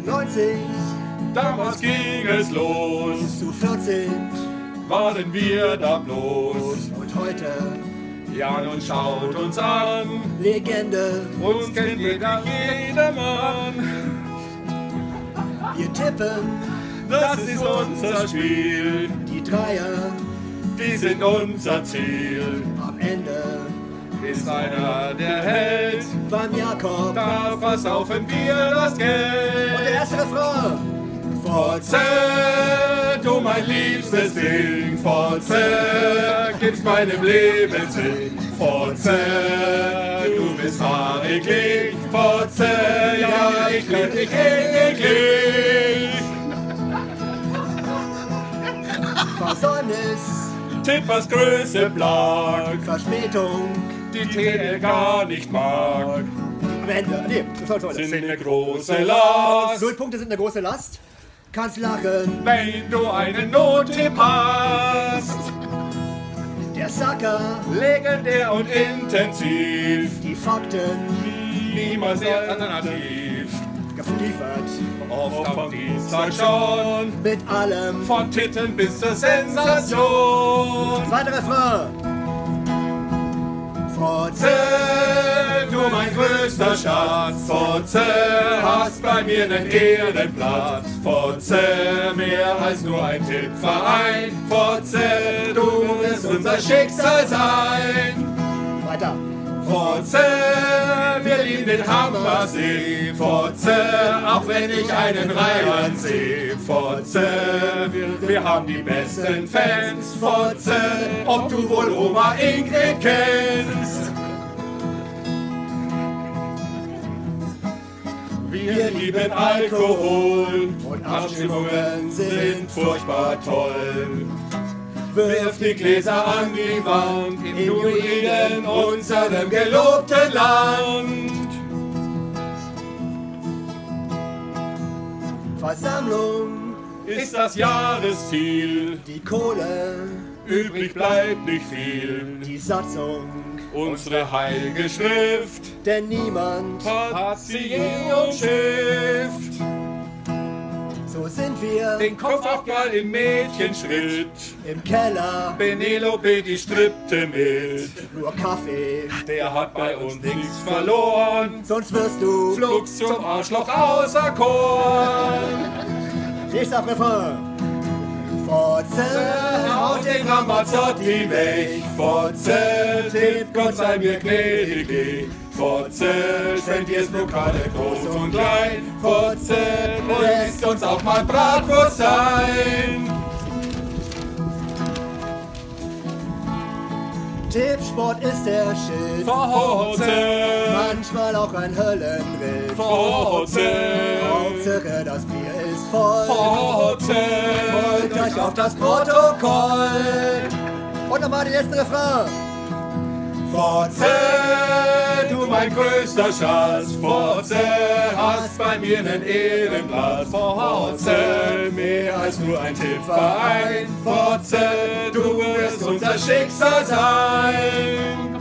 90, damals ging es los, zu 14 waren wir da bloß. und heute Ja, nun schaut uns an, Legende. uns kennt jedermann. Wir tippen Das ist unser Spiel, die Dreier die sind unser Ziel. am Ende Ist einer der Held, beim Jakob. da versaufen wir das Und der Geld. erste Refrain. Fotze, du mein liebstes Ding, Fotze, gibst meinem Leben Sinn. Fotze, du bist fahriglich, Fotze, ja, ich lieb dich ewiglich. Versäumnis, Tippers Größe Plag, Verspätung, die TL gar nicht mag, Wende. Nee, toll. sind eine große Last. 0 Punkte sind eine große Last. Kannst lachen. Wenn du einen Nottipp hast, Der Sacker, legendär und intensiv, die Fakten niemals alternativ. geliefert. Oft am Dienstag schon, Mit allem. von Titten bis zur Sensation. Zweiter Refrain. Fotze, Du mein größter Schatz, Fotze, hast bei mir nen Ehrenplatz. Fotze, mehr als nur ein Tippverein. Fotze, du wirst unser Schicksal sein. weiter. Fotze, wir lieben den Hammersee. Fotze, auch wenn ich einen Rheinland sehe. Fotze, wir haben die besten Fans. Fotze, ob du wohl Oma Ingrid kennst. Wir lieben Alkohol Und Abstimmungen sind furchtbar toll. Wirf die Gläser an die Wand im Druiden, unserem gelobten Land. Versammlung, Ist das Jahresziel, die Kohle, übrig bleibt nicht viel. die Satzung. Unsere heilige Schrift Denn niemand, hat sie je umschifft. so sind wir Den Kopf auch mal im Mädchenschritt. im Keller. Penelope, die strippte mit. Nur Kaffee, Der hat bei uns nichts verloren. sonst wirst du. Flugs zum Arschloch außer Korn. Nächster Refrain. Fotze, Haut den Ramazzotti weg. Fotze, Tipp, Gott sei mir gnädig. Fotze, spendierst Blockade groß und klein. Fotze, lässt uns auch mal Bratwurst sein. Tippsport ist der Shit. Fotze, Manchmal auch ein Höllenritt. Fotze, Hauptsache das Bier ist voll. Fotze. Folgt euch auf das Protokoll. Und nochmal die letzte Refrain. Fotze, du mein größter Schatz, Fotze, hast bei mir nen Ehrenplatz. Fotze, mehr als nur ein Tippverein. Fotze, du wirst unser Schicksal sein.